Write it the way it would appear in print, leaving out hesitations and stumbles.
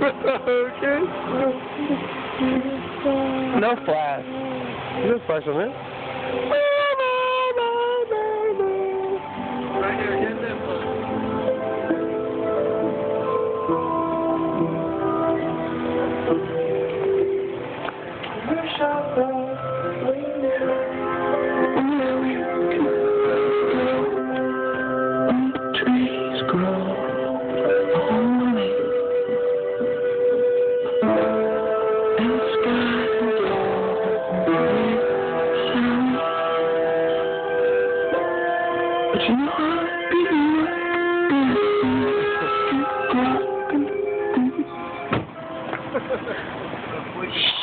Okay. No flash. No flash on it. Right here, get that one. Trees grow only, and skies shine. But you know I'd be broken.